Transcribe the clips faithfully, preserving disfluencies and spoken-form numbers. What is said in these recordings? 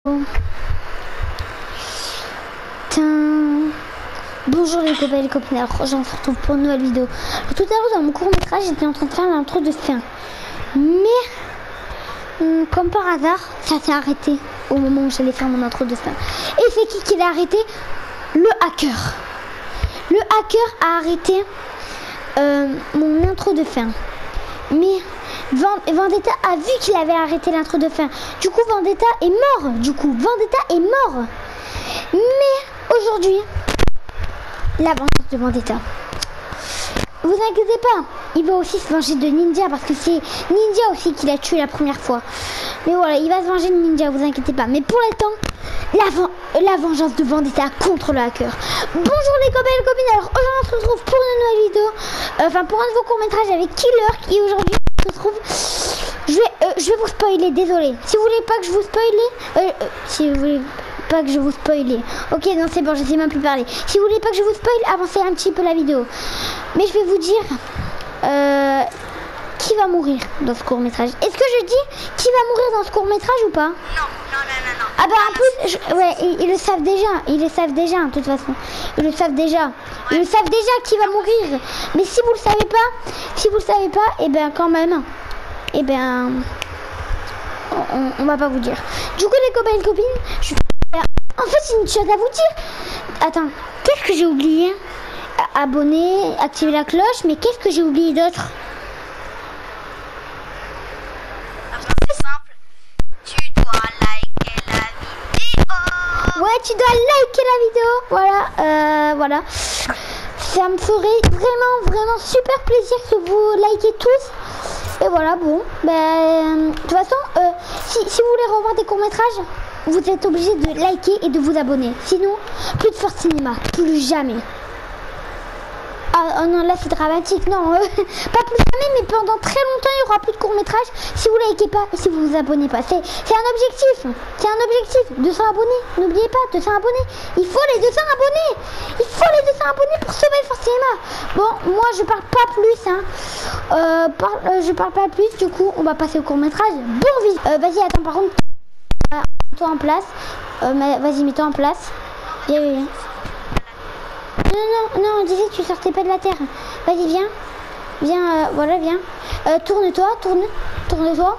Bonjour les copains et les copines, alors j'en se retrouve pour une nouvelle vidéo. Alors, tout à l'heure dans mon court métrage j'étais en train de faire l'intro de fin. Mais hum, comme par hasard ça s'est arrêté au moment où j'allais faire mon intro de fin. Et c'est qui qui l'a arrêté? Le hacker. Le hacker a arrêté euh, mon intro de fin. Mais Vendetta a vu qu'il avait arrêté l'intro de fin. Du coup Vendetta est mort. Du coup Vendetta est mort. Mais aujourd'hui, la vengeance de Vendetta. Vous inquiétez pas, il va aussi se venger de Ninja parce que c'est Ninja aussi qui l'a tué la première fois. Mais voilà, il va se venger de Ninja, vous inquiétez pas. Mais pour l'instant, la, ven la vengeance de Vendetta contre le hacker. Bonjour les copains et les copines, alors aujourd'hui on se retrouve pour une nouvelle vidéo. Euh, enfin pour un nouveau court métrage avec Killer qui aujourd'hui se retrouve. Je vais, euh, je vais vous spoiler, désolé. Si vous voulez pas que je vous spoile, euh, euh, si vous voulez pas que je vous spoile. Ok, non c'est bon, je sais même plus parler. Si vous voulez pas que je vous spoil, avancez un petit peu la vidéo. Mais je vais vous dire euh, qui va mourir dans ce court métrage. Est-ce que je dis qui va mourir dans ce court métrage ou pas? Non, non, non, non, non. Ah bah en plus, je, ouais, ils, ils le savent déjà. Ils le savent déjà, de toute façon. Ils le savent déjà. Ils le savent déjà qui va mourir. Mais si vous le savez pas, si vous le savez pas, et eh ben quand même, et eh ben on, on va pas vous dire. Du coup les copains et les copines, je en fait c'est une chose à vous dire. Attends, qu'est-ce que j'ai oublié? Abonner, activer la cloche, mais qu'est-ce que j'ai oublié d'autre? C'est simple, tu dois liker la vidéo. Ouais, tu dois liker la vidéo. Voilà, euh, voilà. Ça me ferait vraiment, vraiment super plaisir que vous likez tous. Et voilà, bon. Ben, de toute façon, euh, si, si vous voulez revoir des courts-métrages, vous êtes obligé de liker et de vous abonner. Sinon, plus de Force Cinéma, plus jamais. Ah oh non, là c'est dramatique, non, euh, pas plus jamais, mais pendant très longtemps il n'y aura plus de court-métrage si vous ne likez pas et si vous vous abonnez pas. C'est un objectif, c'est un objectif, deux cents abonnés, n'oubliez pas, deux cents abonnés, il faut les deux cents abonnés, il faut les deux cents abonnés pour sauver Force Cinéma. Bon, moi je parle pas plus, hein, euh, par, euh, je parle pas plus, du coup on va passer au court-métrage. Bon, vite, euh, vas-y, attends, par contre, euh, mets-toi en place, euh, vas-y, mets-toi en place. Yeah, yeah, yeah. Non, non, non, on disait que tu sortais pas de la terre. Vas-y, viens. Viens, euh, voilà, viens. Euh, tourne-toi, tourne. Tourne-toi.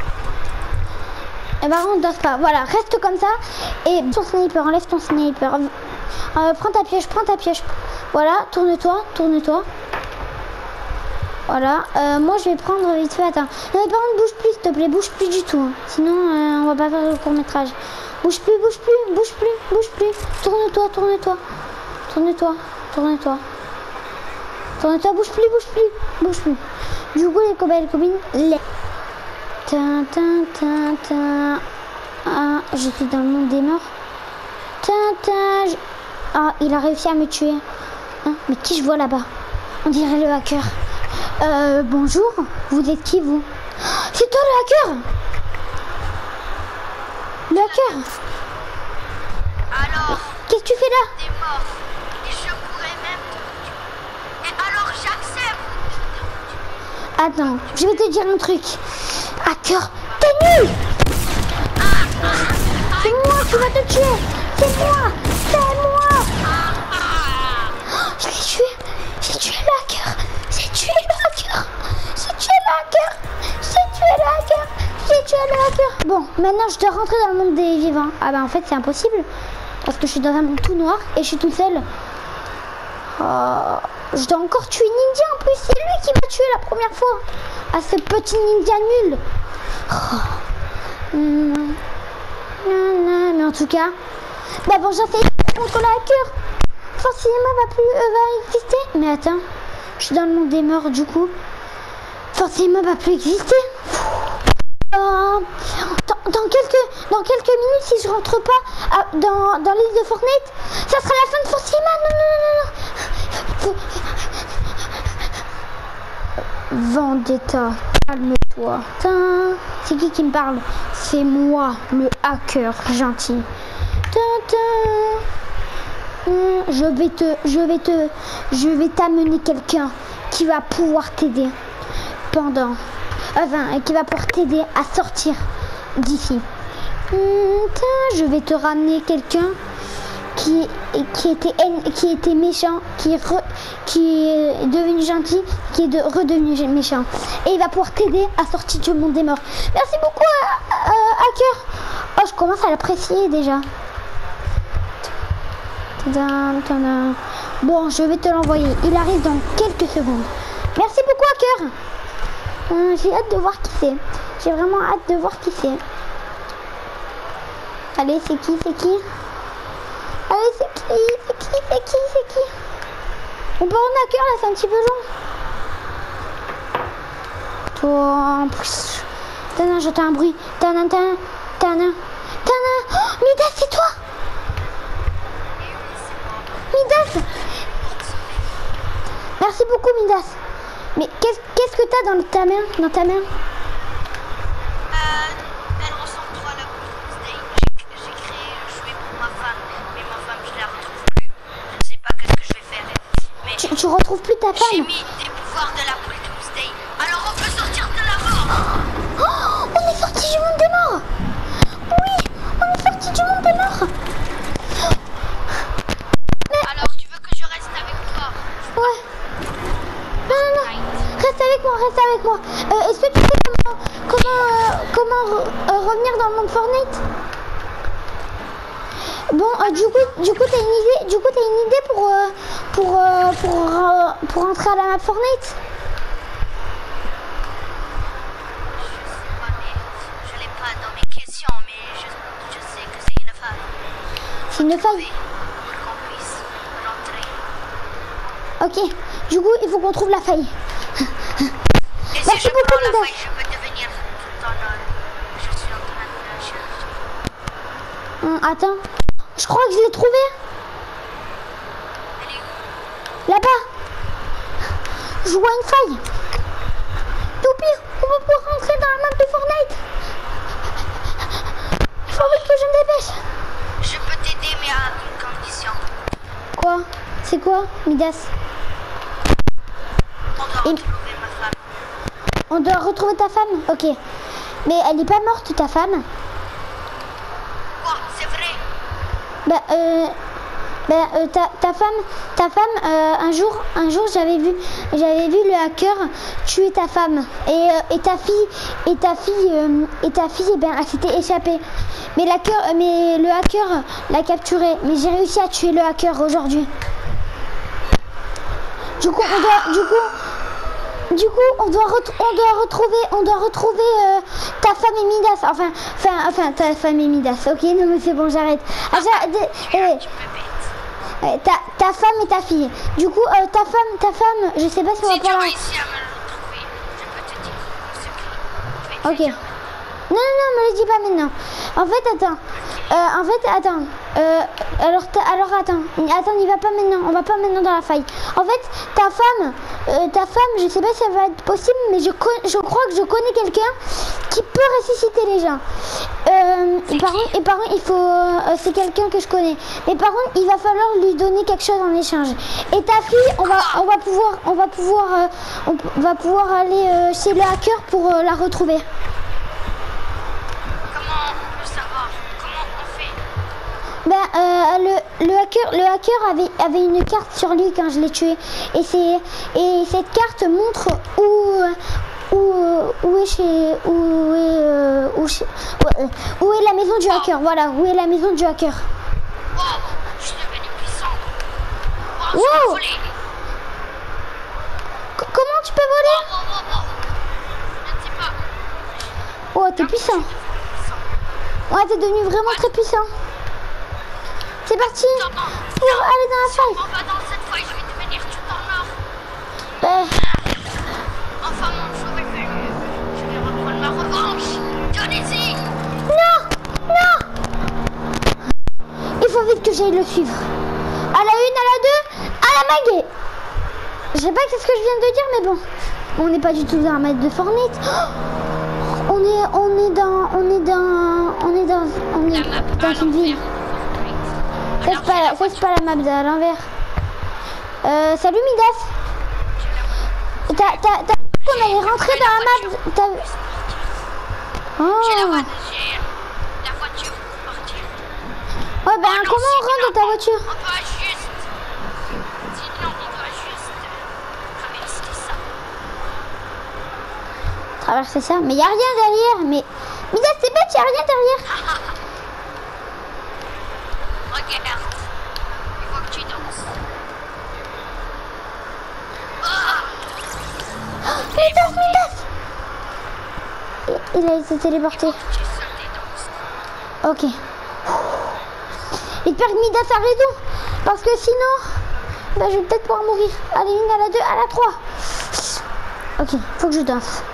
Et par contre, danse pas. Voilà, reste comme ça. Et ton sniper, enlève ton sniper. Euh, prends ta pioche, prends ta pioche. Voilà, tourne-toi, tourne-toi. Voilà, euh, moi je vais prendre vite fait. Attends. Non, mais par contre, bouge plus, s'il te plaît. Bouge plus du tout. Hein. Sinon, euh, on va pas faire le court-métrage. Bouge plus, bouge plus, bouge plus, bouge plus. Tourne-toi, tourne-toi. Tourne-toi, tourne-toi. Tourne-toi, bouge plus, bouge plus, bouge plus. Du coup, les copains et les copines, les... Tin, tin, tin, tin. Ah, j'étais dans le monde des morts. Tin, tin, je... Ah, il a réussi à me tuer. Hein, mais qui je vois là-bas? On dirait le hacker. Euh, bonjour, vous êtes qui, vous? C'est toi le hacker? Le hacker? Alors, qu'est-ce que tu fais là? t'es mort. Et je pourrais même te tuer. Et alors j'accepte. Attends, je vais te dire un truc. Hacker, t'es nul. C'est moi qui va te tuer. C'est moi. C'est moi. Je l'ai tué. J'ai tué le hacker. J'ai tué le hacker. J'ai tué le hacker. J'ai tué le hacker. J'ai tué le hacker. Bon, maintenant je dois rentrer dans le monde des vivants. Ah bah en fait c'est impossible. Parce que je suis dans un monde tout noir et je suis toute seule. Oh, je dois encore tuer Ninja en plus. C'est lui qui m'a tué la première fois. Ah, ce petit Ninja nul. Oh. Mmh. Non, non, mais en tout cas, bah bon, j'en sais contre le hacker. Force Cinéma va plus euh, va exister. Mais attends, je suis dans le monde des morts du coup. Force Cinéma va plus exister. Euh, dans, dans quelques dans quelques minutes, si je rentre pas à, dans, dans l'île de Fortnite, ça sera la fin de Force Cinéma. Non, non, non, non. Vendetta, calme-toi. C'est qui qui me parle? C'est moi, le hacker gentil. Je vais te, je vais te, je vais t'amener quelqu'un qui va pouvoir t'aider pendant, enfin, qui va pouvoir t'aider à sortir d'ici. Hum, tiens, je vais te ramener quelqu'un qui, qui, était, qui était méchant, qui, re, qui est devenu gentil, qui est de, redevenu méchant. Et il va pouvoir t'aider à sortir du monde des morts. Merci beaucoup, euh, euh, Hacker. Oh, je commence à l'apprécier déjà. Tadam, tadam. Bon, je vais te l'envoyer. Il arrive dans quelques secondes. Merci beaucoup, Hacker. Hum, J'ai hâte de voir qui c'est. J'ai vraiment hâte de voir qui c'est. Allez, c'est qui, c'est qui? Allez, c'est qui, c'est qui, c'est qui, c'est qui? On peut en Hacker là, c'est un petit peu long. Toi, Tana, j'entends un bruit. Tana, Tana, Tana, Tana. Oh, Midas, c'est toi? Midas. Merci beaucoup, Midas. Mais qu'est-ce qu'est-ce que t'as dans ta main, dans ta main? Tu retrouves plus ta femme. J'ai mis des pouvoirs de la boule Doomsday. Alors on peut sortir de la mort. Oh, on est sorti du monde des morts. Oui, on est sorti du monde des morts. Mais... Alors tu veux que je reste avec toi? Ouais. Non, non, non. Reste avec moi, reste avec moi. Euh, Est-ce que tu sais comment, comment, euh, comment euh, revenir dans le monde Fortnite? Bon, euh, du coup, du coup, t'as une idée, du coup, t'as une idée pour, euh, pour, euh, pour, euh, pour entrer à la map Fortnite? Je sais pas, mais je l'ai pas dans mes questions, mais je, je sais que c'est une faille. C'est une faille. Pour qu'on puisse rentrer. Ok. Du coup, il faut qu'on trouve la faille. Et Merci si je beaucoup, prends la Midas. faille, je peux devenir dans le... Je suis en train de chercher. Hum, attends. Je crois que je l'ai trouvé. Elle est où? Là-bas. Je vois une faille. Youpi, on va pouvoir rentrer dans la map de Fortnite. Il faut vite que je me dépêche. Je peux t'aider, mais à une condition. Quoi? C'est quoi, Midas? On doit Et... retrouver ma femme. On doit retrouver ta femme? Ok. Mais elle n'est pas morte, ta femme? Quoi? C'est vrai? Bah, euh... Bah, euh, ta, ta femme, ta femme, euh, un jour, un jour, j'avais vu, j'avais vu le hacker tuer ta femme et, euh, et ta fille, et ta fille, euh, et ta fille, eh ben, elle s'était échappée. Mais, l'hacker, euh, mais le hacker l'a capturée. Mais j'ai réussi à tuer le hacker aujourd'hui. Du coup, on doit, du coup, du coup, on doit, on doit retrouver, on doit retrouver euh, ta femme et Midas. Enfin, enfin, enfin, ta femme et Midas. Ok, non mais c'est bon, j'arrête. Ah, j'arrête. Eh, Eh, ta, ta femme et ta fille. Du coup, euh, ta femme, ta femme, je sais pas si on va Si tu pouvoir... réussis à me le retrouver, je peux te dire mon secret. Je vais te Ok. dire. Non, non, non, me le dis pas maintenant. En fait, attends. Euh, en fait, attends. Euh, alors, alors, attends. Attends, n'y va pas maintenant. On va pas maintenant dans la faille. En fait, ta femme, euh, ta femme, je sais pas si ça va être possible, mais je, je crois que je connais quelqu'un qui peut ressusciter les gens. Euh, et, par contre, et par contre, il faut... Euh, c'est quelqu'un que je connais. Mais par contre, il va falloir lui donner quelque chose en échange. Et ta fille, on va, on va pouvoir... On va pouvoir, euh, on va pouvoir aller euh, chez le hacker pour euh, la retrouver. Comment on peut savoir? Comment on fait? Ben, euh, le, le hacker, le hacker avait, avait une carte sur lui quand je l'ai tué. Et, c'est, et cette carte montre où, où, où est chez, où est, euh, où, chez, où, où est la maison du hacker. Voilà, où est la maison du hacker. Wow, je suis devenu puissant. Wow, Wow. je peux voler. C- comment tu peux voler? Wow, wow, wow, wow. Je ne sais pas. Oh, t'es puissant. Ouais, t'es devenu vraiment très puissant. C'est parti pour aller dans la faille. On va dans cette faille, je vais devenir tout en or. Ben, Enfin, mon jour est venu. Je vais reprendre ma revanche. Donnez-y. non, non. Il faut vite que j'aille le suivre. À la une, à la deux, à la maguet. Je sais pas qu'est-ce que je viens de dire, mais bon. On n'est pas du tout dans la map de Fortnite. Oh, on est, on est dans, on est dans, on est dans, on est La map dans à une ville. l'envers. Ça c'est Alors, pas, j'ai la ça, c'est pas la map de à l'envers. Euh, salut Midas. T'as, t'as, t'as vu qu'on allait rentrer dans la map. T'as... J'ai la Oh. voiture. J'ai la voiture Ouais, ben Oh non, comment on sinon, rentre dans ta voiture? On doit juste... Sinon, on doit juste... traverser ça. Traverser ça, mais il n'y a rien derrière. Mais Midas, c'est bête, il n'y a rien derrière. Regarde. Il faut que tu danses. Midas, Midas. Il- Il a été téléporté. Tu sautes et danses. Ok. J'espère que Midas a raison. Parce que sinon, bah, je vais peut-être pouvoir mourir. Allez, une à la deux, à la trois. Ok, faut que je danse.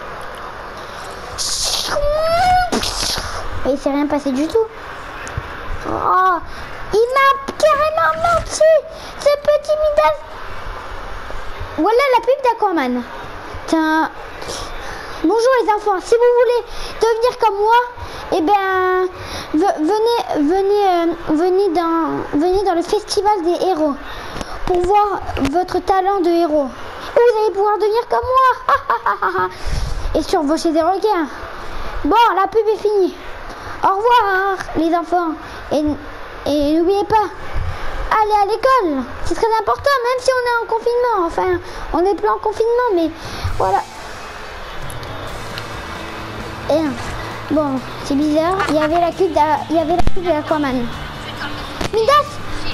Et il s'est rien passé du tout. Oh, il m'a carrément menti, ce petit Midas. Voilà la pub d'Aquaman. Tiens. Bonjour les enfants, si vous voulez devenir comme moi, eh bien, venez, venez, euh, venez, dans, venez dans le festival des héros pour voir votre talent de héros. Et vous allez pouvoir devenir comme moi. Et survocher des requins. Bon, la pub est finie. Au revoir les enfants. Et, et n'oubliez pas, allez à l'école. C'est très important, même si on est en confinement. Enfin, on n'est plus en confinement, mais voilà. Et bon, c'est bizarre. Il y avait la pub d'A- il y avait la pub d'Aquaman. Midas.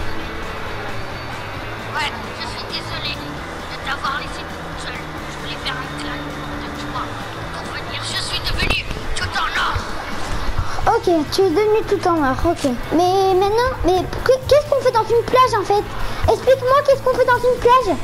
Ouais, je suis désolée de t'avoir laissé toute seule. Je voulais faire un clan de toi pour venir. Je suis devenue tout en or. Ok, tu es devenu tout en or. Ok. Mais maintenant, mais que- qu'est-ce qu'on fait dans une plage en fait? Explique-moi qu'est-ce qu'on fait dans une plage?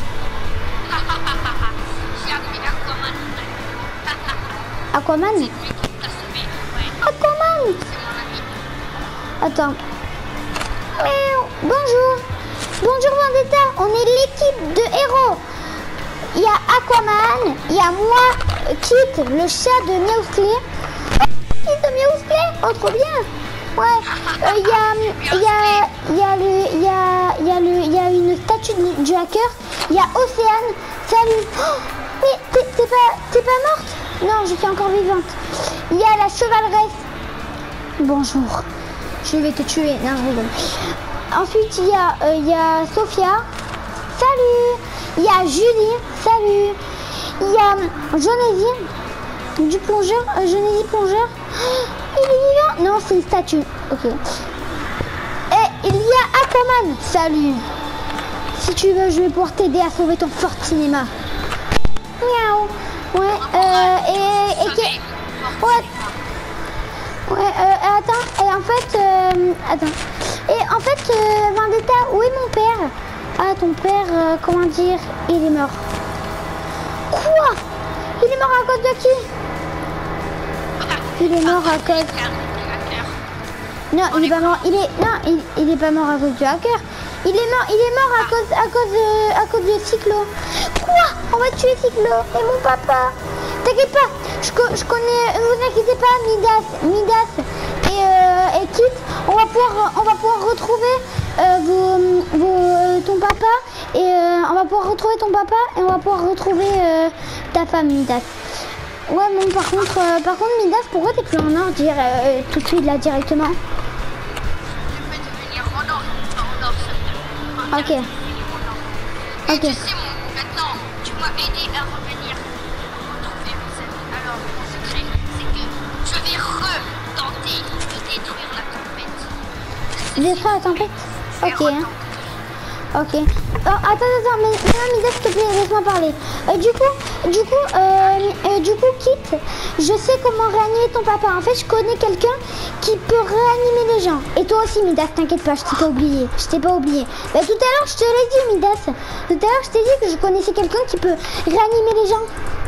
J'ai appris Aquaman. Aquaman. C'est lui qui t'a sauvé. Ouais, Aquaman. c'est mon ami. Attends. Miaou. Bonjour. Bonjour Vendetta. On est l'équipe de héros. Il y a Aquaman. Il y a moi, Kit, le chat de Meowsclé. Kit de Meowsclé. Oh, trop bien. Ouais. Euh, Il y a, il y a, il y a le, il y a, il y a le, il y a une statue du, du hacker. Il y a Océane. Salut. Oh, mais t'es t'es pas, t'es pas morte? Non, je suis encore vivante. Il y a la chevaleresse. Bonjour. Je vais te tuer. Non, je rigole. Ensuite, il y a, euh, il y a Sophia. Salut. Il y a Julie. Salut. Il y a Jonésie. Du plongeur. Euh, Jonésie plongeur. Il est vivant. Non, c'est une statue. Ok. Et il y a Aquaman. Salut. Si tu veux, je vais pouvoir t'aider à sauver ton fort cinéma. Miaou. Ouais. Euh, et... et que- Ouais. Ouais, euh, attends, et en fait, euh, attends, et en fait, euh, Vendetta, où est mon père? Ah, ton père, euh, comment dire, il est mort. Quoi? Il est mort à cause de qui? Il est mort à cause... Non, il est pas mort, il est, non, il, il est pas mort à cause du hacker. Il est mort, il est mort à cause, à cause de, à cause de Cyclo. Quoi? On va tuer Cyclo et mon papa. T'inquiète pas, je, co- je connais, ne vous inquiétez pas, Midas, Midas et, euh, et Kit, on va pouvoir, on va pouvoir retrouver euh, vos, vos, euh, ton papa et euh, on va pouvoir retrouver ton papa et on va pouvoir retrouver euh, ta femme, Midas. Ouais, bon, par contre, euh, par contre, Midas, pourquoi t'es plus en or, dire euh, tout de suite là directement? Je vais devenir en or. En or, ça. Ok. Et Ok. tu sais, mon, maintenant, tu m'as aidé à revenir retrouver mes amis. Alors, mon secret, c'est que je vais retenter de détruire la tempête. Détruire la tempête? Je vais Ok. hein. retenter. Ok. Oh, attends, attends, mais mais Midas, s'il te plaît, laisse-moi parler. Euh, du coup, du coup, euh, euh, du coup, Kit, je sais comment réanimer ton papa. En fait, je connais quelqu'un qui peut réanimer les gens. Et toi aussi, Midas, t'inquiète pas, je t'ai pas oublié. Je t'ai pas oublié. Bah, tout à l'heure, je te l'ai dit, Midas. Tout à l'heure, je t'ai dit que je connaissais quelqu'un qui peut réanimer les gens.